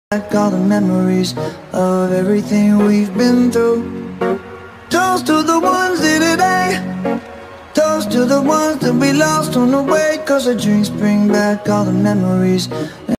back all the memories of everything we've been through. Toast to the ones here today, toast to the ones that we lost on the way, 'cause the drinks bring back all the memories.